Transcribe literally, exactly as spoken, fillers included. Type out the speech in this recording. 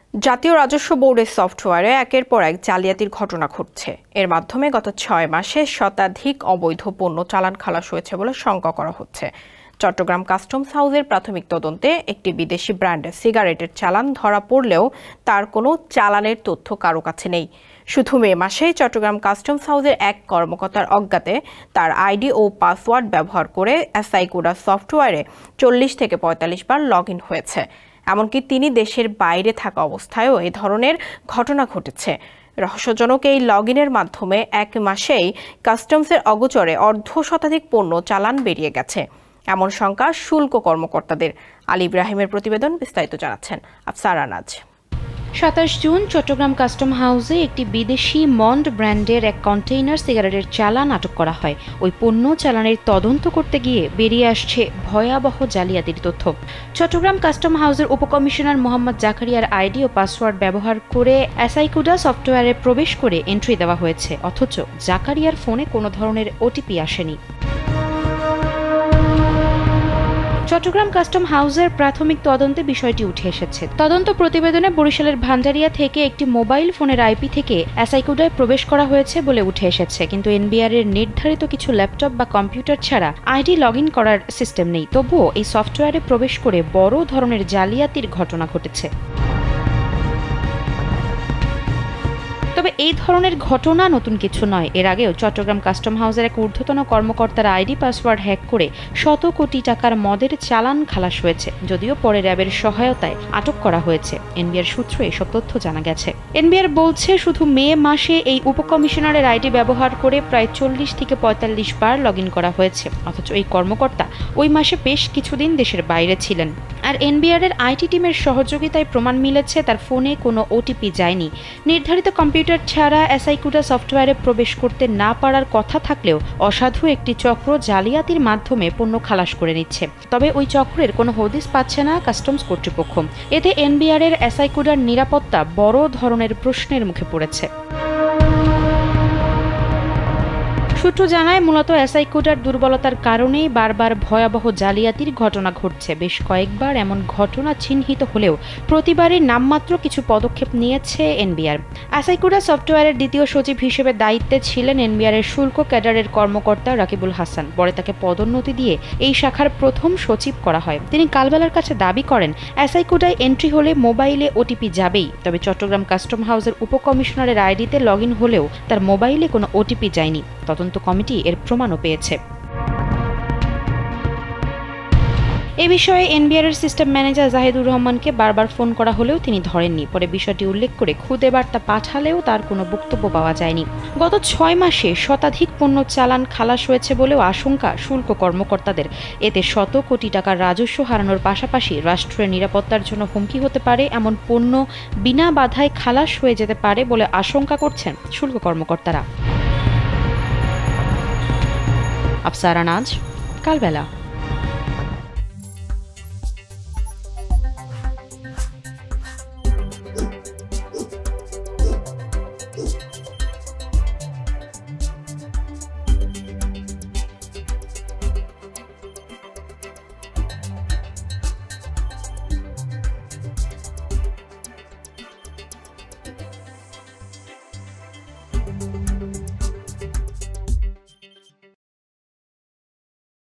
জাতীয় রাজস্ব বোর্ডের সফটওয়্যারে একের পর এক জালিয়াতির ঘটনা ঘটছে। এর মাধ্যমে গত ছয় মাসে শতাধিক অবৈধ পণ্য চালান খালাস হয়েছে বলে শঙ্কা করা হচ্ছে। চট্টগ্রাম কাস্টমস হাউসের প্রাথমিক তদন্তে একটি বিদেশি ব্র্যান্ডের সিগারেটের চালান ধরা পড়লেও তার কোনো চালানের তথ্য কারো কাছে নেই। শুধু মে মাসে চট্টগ্রাম কাস্টমস হাউসের এক কর্মকর্তার অজ্ঞাতে তার আইডি ও পাসওয়ার্ড ব্যবহার করে এসআইকুডা সফটওয়্যারে চল্লিশ থেকে পঁয়তাল্লিশ বার লগ ইন হয়েছে। এমনকি তিনি দেশের বাইরে থাকা অবস্থায়ও এ ধরনের ঘটনা ঘটেছে। রহস্যজনক এই লগ ইনের মাধ্যমে এক মাসেই কাস্টমসের অগোচরে অর্ধ শতাধিক পণ্য চালান বেরিয়ে গেছে এমন শঙ্কা শুল্ক কর্মকর্তাদের। আলী ইব্রাহিমের প্রতিবেদন, বিস্তারিত জানাচ্ছেন আফসারা নাজ। সাতাশ জুন চট্টগ্রাম কাস্টম হাউসে একটি বিদেশি মন্ড ব্র্যান্ডের এক কন্টেইনার সিগারেটের চালান আটক করা হয়। ওই পণ্য চালানের তদন্ত করতে গিয়ে বেরিয়ে আসছে ভয়াবহ জালিয়াতির তথ্য। চট্টগ্রাম কাস্টম হাউসের উপকমিশনার মোহাম্মদ জাকারিয়ার আইডি ও পাসওয়ার্ড ব্যবহার করে এসআইকুডা সফটওয়্যারে প্রবেশ করে এন্ট্রি দেওয়া হয়েছে, অথচ জাকারিয়ার ফোনে কোনো ধরনের ওটিপি আসেনি। চট্টগ্রাম কাস্টম হাউসের প্রাথমিক তদন্তে বিষয়টি উঠে এসেছে। তদন্ত প্রতিবেদনে বরিশালের ভান্ডারিয়া থেকে একটি মোবাইল ফোনের আইপি থেকে এসআইকুডায় প্রবেশ করা হয়েছে বলে উঠে এসেছে, কিন্তু এনবিআর এর নির্ধারিত কিছু ল্যাপটপ বা কম্পিউটার ছাড়া আইডি লগ ইন করার সিস্টেম নেই। তবুও এই সফটওয়্যারে প্রবেশ করে বড় ধরনের জালিয়াতির ঘটনা ঘটেছে। তবে এই ধরনের ঘটনা নতুন কিছু নয়। এর আগেও চট্টগ্রাম কাস্টম হাউসের এক ঊর্ধ্বতন কর্মকর্তার আইডি পাসওয়ার্ড হ্যাক করে শত কোটি টাকার মদের চালান খালাস হয়েছে, যদিও পরে র্যাবের সহায়তায় আটক করা হয়েছে। এনবিআর সূত্রে এসব তথ্য জানা গেছে। এনবিআর বলছে, শুধু মে মাসে এই উপকমিশনারের আইডি ব্যবহার করে প্রায় চল্লিশ থেকে পঁয়তাল্লিশ বার লগ ইন করা হয়েছে, অথচ এই কর্মকর্তা ওই মাসে বেশ কিছুদিন দেশের বাইরে ছিলেন। আর এনবিআর এর আইটি টিমের সহযোগিতায় প্রমাণ মিলেছে তার ফোনে কোনো ওটিপি যায়নি। নির্ধারিত কম্পিউটার ছাড়া এসআইকুডা সফটওয়্যারে প্রবেশ করতে না পারার কথা থাকলেও অসাধু একটি চক্র জালিয়াতির মাধ্যমে পণ্য খালাস করে নিচ্ছে। তবে ওই চক্রের কোনো হদিস পাচ্ছে না কাস্টমস কর্তৃপক্ষ। এতে এনবিআর এর এসআইকুডার নিরাপত্তা বড় ধরনের প্রশ্নের মুখে পড়েছে। সূত্র জানায়, মূলত এসআইকুডার দুর্বলতার কারণেই বারবার ভয়াবহ জালিয়াতির ঘটনা ঘটছে। বেশ কয়েকবার এমন ঘটনা চিহ্নিত হলেও প্রতিবারই নামমাত্র কিছু পদক্ষেপ নিয়েছে এনবিআর। এসআইকুডা সফটওয়্যারের দ্বিতীয় সচিব হিসেবে দায়িত্বে ছিলেন এনবিআর এর শুল্ক ক্যাডারের কর্মকর্তা রাকিবুল হাসান। পরে তাকে পদোন্নতি দিয়ে এই শাখার প্রথম সচিব করা হয়। তিনি কালবেলার কাছে দাবি করেন, এসআইকুডায় এন্ট্রি হলে মোবাইলে ওটিপি যাবেই। তবে চট্টগ্রাম কাস্টম হাউসের উপকমিশনারের আইডিতে লগ ইন হলেও তার মোবাইলে কোনো ওটিপি যায়নি। তদন্ত কমিটি এর প্রমাণও পেয়েছে। এ বিষয়ে এনবিআর এর সিস্টেম ম্যানেজার জাহিদুর রহমানকে বারবার ফোন করা হলেও তিনি ধরেননি। পরে বিষয়টি উল্লেখ করে খুদে বার্তা পাঠালেও তার কোনো বক্তব্য পাওয়া যায়নি। গত ছয় মাসে শতাধিক পণ্য চালান খালাস হয়েছে বলেও আশঙ্কা শুল্ক কর্মকর্তাদের। এতে শত কোটি টাকার রাজস্ব হারানোর পাশাপাশি রাষ্ট্রের নিরাপত্তার জন্য হুমকি হতে পারে এমন পণ্য বিনা বাধায় খালাস হয়ে যেতে পারে বলে আশঙ্কা করছেন শুল্ক কর্মকর্তারা। আফসারা নাজ, কালবেলা।